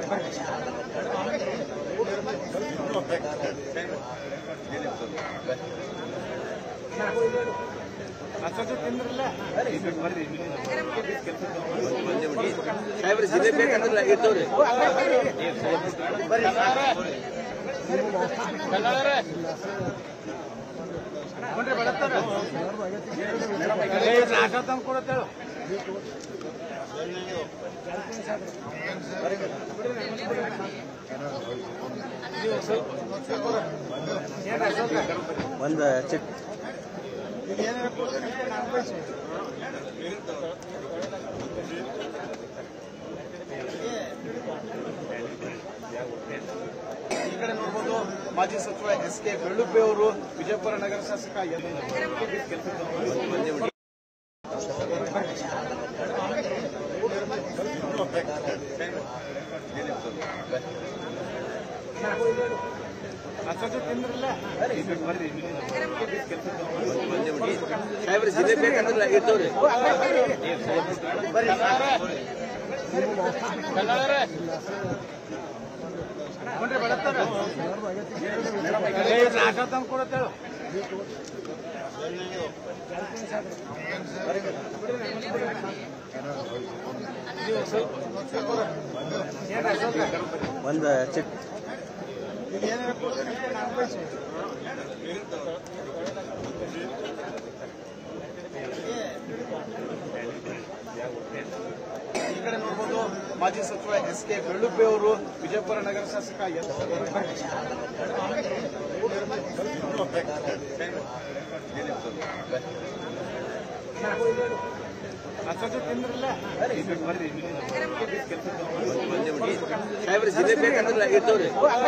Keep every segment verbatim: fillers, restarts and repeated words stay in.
ಸಾಹೇಬ್ರೆ ಜಿಲ್ಲೆ ಬೇಕಂದ್ರಲ್ಲ ಇದ್ದವ್ರಿ ಒಂದು ಚೆಕ್ ಈ ಕಡೆ ನೋಡಬಹುದು ಮಾಜಿ ಸಚಿವ ಎಸ್ ಕೆ ಬೆಳ್ಳುಪ್ಪೆ ಅವರು ವಿಜಯಪುರ ನಗರ ಶಾಸಕ ಸಾಹೇಬ್ರೆ ಜಿಲ್ಲೆ ಬೇಕಂದ್ರಲ್ಲ ಇದ್ದವ್ರಿ ಒಂದು ಚೆಕ್ ಈ ಕಡೆ ನೋಡಬಹುದು ಮಾಜಿ ಸಚಿವ ಎಸ್ ಕೆ ಬೆಳ್ಳುಪ್ಪೆ ಅವರು ವಿಜಯಪುರ ನಗರ ಶಾಸಕ ಸಾಹೇಬ್ರೆ ಜಿಲ್ಲೆ ಬೇಕಂದ್ರಲ್ಲ ಇದ್ದವ್ರಿ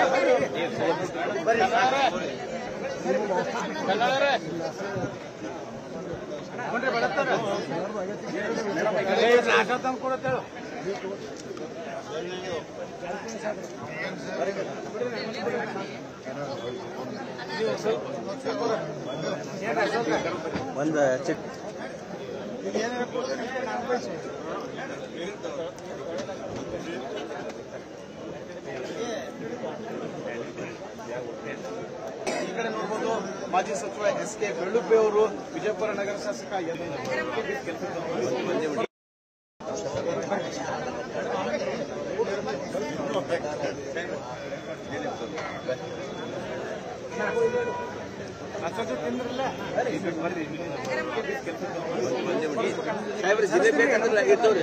ಒಂದು ಚೆಕ್ ಈ ಕಡೆ ನೋಡಬಹುದು ಮಾಜಿ ಸಚಿವ ಎಸ್ ಕೆ ಬೆಳ್ಳುಪ್ಪೆ ಅವರು ವಿಜಯಪುರ ನಗರ ಶಾಸಕ ಸಾಹೇಬ್ರೆ ಜಿಲ್ಲೆ ಬೇಕಂದ್ರಲ್ಲ ಇದ್ದವ್ರಿ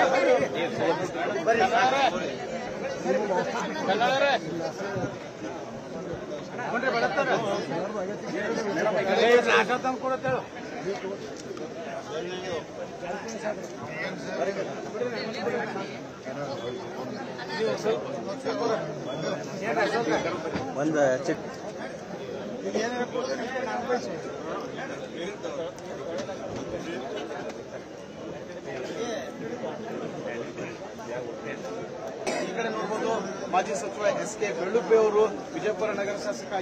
ಒಂದು ಚೆಕ್ ಈ ಕಡೆ ನೋಡಬಹುದು ಮಾಜಿ ಸಚಿವ ಎಸ್ ಕೆ ಬೆಳ್ಳುಪ್ಪೆ ಅವರು ವಿಜಯಪುರ ನಗರ ಶಾಸಕ